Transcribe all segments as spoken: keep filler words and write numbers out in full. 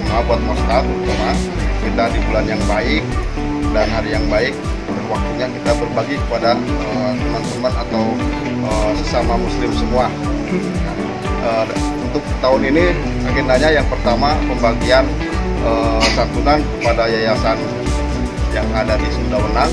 semua buat Mostar, terutama kita di bulan yang baik dan hari yang baik, waktunya kita berbagi kepada teman-teman uh, atau uh, sesama muslim semua. Uh, untuk tahun ini agendanya yang pertama pembagian uh, santunan kepada yayasan yang ada di Sunda Wenang,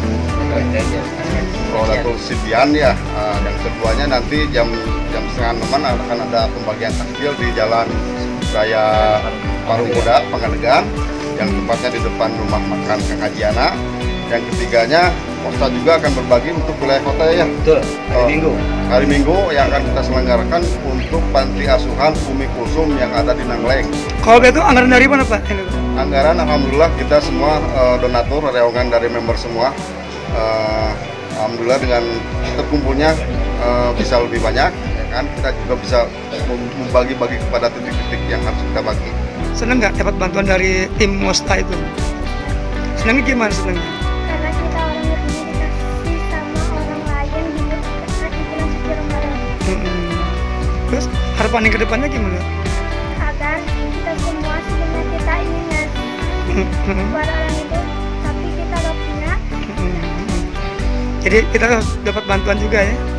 Rodatul Sidian ya. Uh, yang keduanya nanti jam jam setengah enaman akan ada pembagian takjil di Jalan Raya Parung Kuda Pangadegan, yang tempatnya di depan rumah makan Kang Hajiana. Yang ketiganya, Mostar juga akan berbagi untuk wilayah kota ya. Betul, hari uh, Minggu. Hari Minggu yang akan kita selenggarakan untuk panti asuhan Umi Kulsum yang ada di Nangleng. Kalau itu anggaran dari mana Pak? Anggaran alhamdulillah kita semua uh, donatur, rewangan dari member semua. Uh, alhamdulillah dengan terkumpulnya uh, bisa lebih banyak, ya kan? Kita juga bisa membagi-bagi kepada titik-titik yang harus kita bagi. Seneng nggak dapat bantuan dari tim Mostar itu? Senengnya gimana senengnya? Karena kita orang Muslim dikasih sama orang lain di bulan suci Ramadan. Hmm. Terus harapan yang kedepannya gimana? Agar kita semua sebenarnya kita ingin ngasih kepada orang itu, tapi kita gak punya. Jadi kita dapat bantuan juga ya?